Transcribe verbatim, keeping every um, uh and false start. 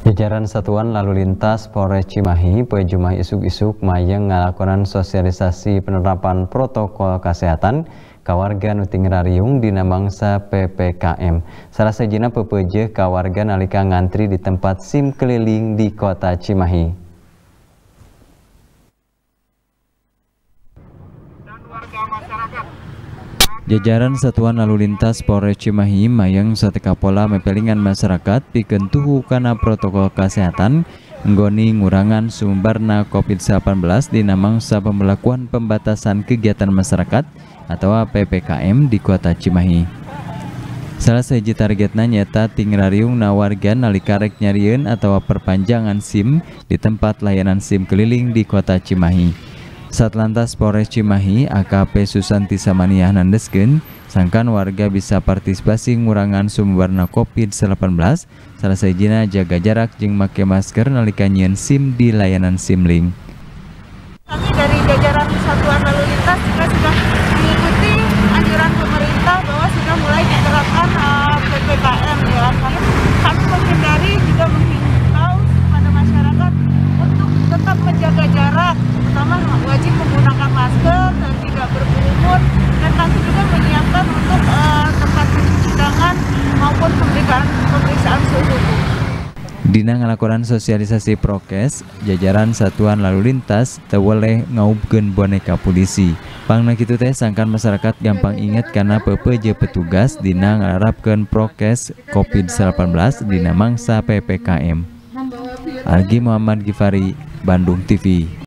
Jajaran Satuan Lalu Lintas Polres Cimahi poe Jumat isuk-isuk mayang ngalakonan sosialisasi penerapan protokol kesehatan ka warga nu tingrariung dina mangsa P P K M. Salah sajina pepeujeuh ka warga nalika ngantri di tempat SIM keliling di kota Cimahi. Dan warga masyarakat. Jajaran Satuan Lalu Lintas Polres Cimahi mayang sateka pola mepelingan masyarakat pikeun tuhu kana protokol kesehatan nggoni ngurangan sumberna COVID delapan belas dina mangsa pembelakuan pembatasan kegiatan masyarakat atau P P K M di kota Cimahi. Salah sahiji targetna nyata tingrariung na warga nalika rek nyarieun atawa perpanjangan SIM di tempat layanan SIM keliling di kota Cimahi. Satlantas Polres Cimahi A K P Susanti Samaniah nandeskeun sangkan warga bisa partisipasi ngurangan sumberna COVID delapan belas salah sajina jaga jarak jeung make masker nalika nyieun SIM di layanan SIMlink. Kami dari jajaran Satuan Lalu Lintas juga sudah mengikuti anjuran pemerintah bahwa sudah mulai diterapkan uh, P P K M ya. Karena kami menghindari juga menghimbau kepada masyarakat untuk tetap menjaga jarak, pertama wajib menggunakan masker dan tidak berkerumun, dan kami juga menyiapkan untuk uh, tempat mencuci tangan maupun pemeriksaan pemeriksaan suhu tubuh. Dina ngalakonan sosialisasi prokes, jajaran Satuan Lalu Lintas teu boleh ngaubkeun boneka polisi. Pangna kitu teh sangkan masyarakat gampang inget karena pepeujeuh petugas dina ngalarapkeun prokes COVID delapan belas dina mangsa P P K M. Algi Muhammad Gifari, Bandung T V.